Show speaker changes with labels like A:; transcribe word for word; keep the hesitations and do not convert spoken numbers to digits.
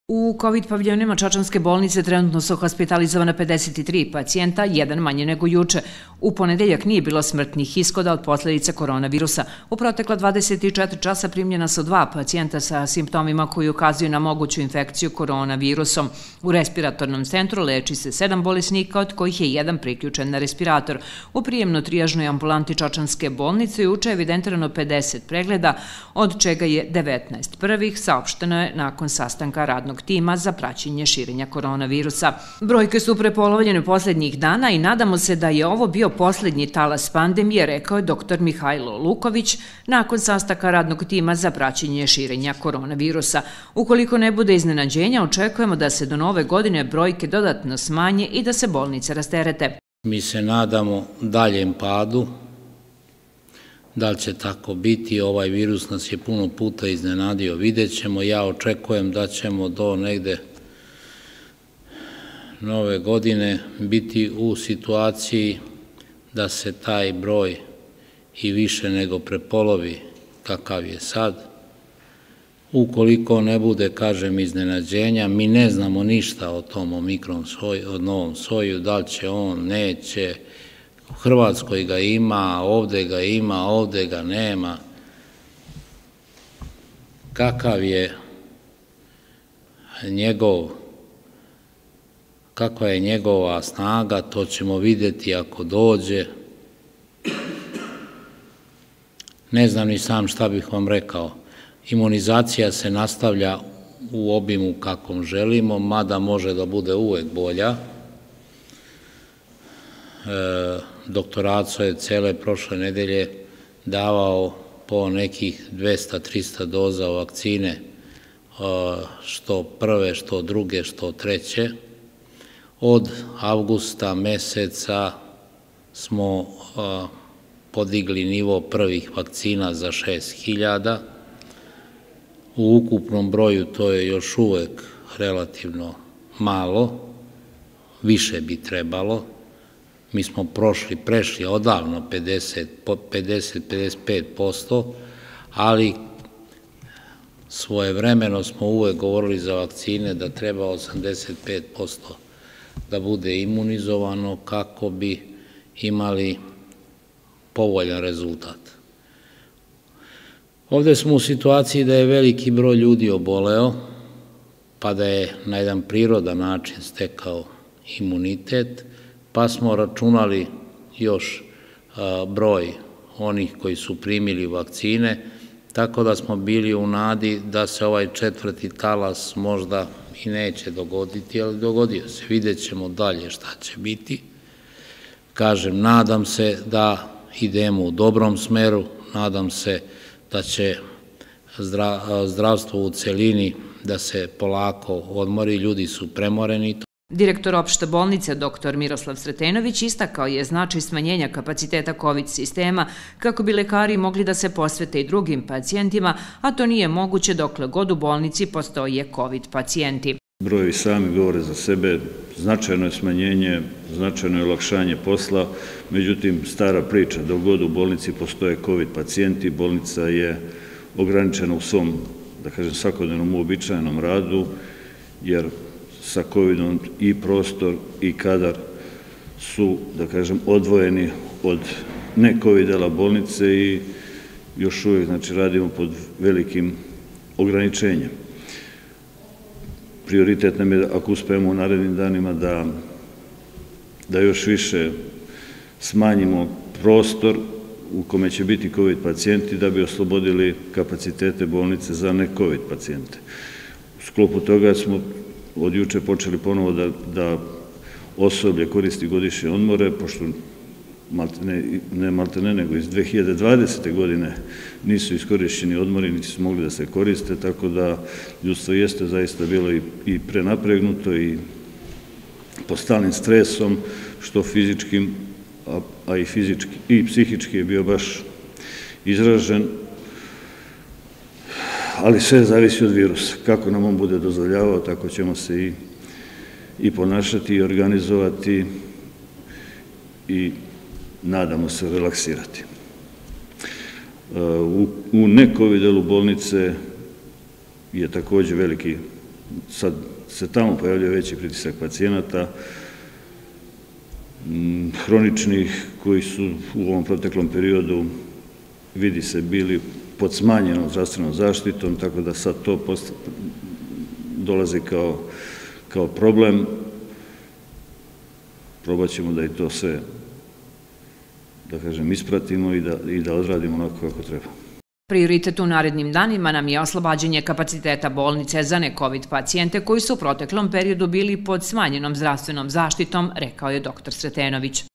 A: U kovid paviljonima Čačanske bolnice trenutno su hospitalizovana pedeset tri pacijenta, jedan manje nego juče. U ponedeljak nije bilo smrtnih ishoda od posljedica koronavirusa. U protekla dvadeset četiri časa primljena su dva pacijenta sa simptomima koji ukazuju na moguću infekciju koronavirusom. U respiratornom centru leči se sedam bolesnika, od kojih je jedan priključen na respirator. U prijemno-trijažnoj ambulanti Čačanske bolnice juče je evidentirano pedeset pregleda, od čega je devetnaest prvih, saopšteno je nakon sastanka radnog tima za praćenje širenja koronavirusa. Brojke su prepolovljene posljednjih dana i nadamo se da je ovo bio posljednji talas pandemije, rekao je doktor Mihajlo Luković nakon sastanka radnog tima za praćenje širenja koronavirusa. Ukoliko ne bude iznenađenja, očekujemo da se do nove godine brojke dodatno smanje i da se bolnice rasterete.
B: Mi se nadamo daljem padu. Da li će tako biti, ovaj virus nas je puno puta iznenadio, vidjet ćemo. Ja očekujem da ćemo do negde nove godine biti u situaciji da se taj broj i više nego prepolovi kakav je sad. Ukoliko ne bude, kažem, iznenađenja, mi ne znamo ništa o tom omikron soju, o novom soju, da li će on, neće. U Hrvatskoj ga ima, ovde ga ima, ovde ga nema. Kakav je njegov, kakva je njegova snaga, to ćemo vidjeti ako dođe. Ne znam ni sam šta bih vam rekao. Imunizacija se nastavlja u obimu kakvom želimo, mada može da bude uvek bolja. Doktor Aco je cele prošle nedelje davao po nekih dvesta do trista doza vakcine, što prve, što druge, što treće. Od avgusta meseca smo podigli nivo prvih vakcina za šest hiljada. U ukupnom broju to je još uvek relativno malo, više bi trebalo. Mi smo prošli, prešli odavno pedeset do pedeset pet posto, ali svojevremeno smo uvek govorili za vakcine da treba osamdeset pet posto da bude imunizovano kako bi imali povoljan rezultat. Ovde smo u situaciji da je veliki broj ljudi oboleo, pa da je na jedan prirodan način stekao imunitet, pa smo računali još broj onih koji su primili vakcine, tako da smo bili u nadi da se ovaj četvrti talas možda i neće dogoditi, ali dogodio se. Vidjet ćemo dalje šta će biti. Kažem, nadam se da idemo u dobrom smeru, nadam se da će zdravstvo u celini da se polako odmori, ljudi su premoreni.
A: Direktor opšte bolnice doktor Miroslav Sretenović istakao je značaj smanjenja kapaciteta kovid sistema kako bi lekari mogli da se posvete i drugim pacijentima, a to nije moguće dokle god u bolnici postoje kovid pacijenti.
C: Brojevi sami govore za sebe, značajno je smanjenje, značajno je olakšanje posla, međutim stara priča, dok god u bolnici postoje kovid pacijenti, bolnica je ograničena u svom, da kažem, svakodnevnom uobičajenom radu, jer sa kovidom i prostor i kadar su, da kažem, odvojeni od ne-kovid dela bolnice i još uvijek, znači, radimo pod velikim ograničenjem. Prioritet nam je, ako uspemo u narednim danima, da, da još više smanjimo prostor u kome će biti kovid pacijenti da bi oslobodili kapacitete bolnice za ne-kovid pacijente. U sklopu toga smo od juče počeli ponovo da, da osoblje koristi godišnje odmore, pošto maltene, ne maltene, nego iz dve hiljade dvadesete. godine nisu iskorišćeni odmori, niti su mogli da se koriste, tako da ljudstvo jeste zaista bilo i, i prenapregnuto i pod stalnim stresom, što fizičkim, a, a i fizički i psihički je bio baš izražen. Ali sve zavisi od virusa. Kako nam on bude dozvoljavao, tako ćemo se i, i ponašati i organizovati i nadamo se relaksirati. U, u ne-kovid delu bolnice je takođe veliki sad se tamo pojavljuje veći pritisak pacijenata, hroničnih, koji su u ovom proteklom periodu, vidi se, bili pod smanjenom zdravstvenom zaštitom, tako da sad to dolazi kao, kao problem. Probat ćemo da i to sve, da kažem, ispratimo i da, i da odradimo onako kako treba.
A: Prioritet u narednim danima nam je oslobađanje kapaciteta bolnice za ne-COVID pacijente koji su u proteklom periodu bili pod smanjenom zdravstvenom zaštitom, rekao je doktor Sretenović.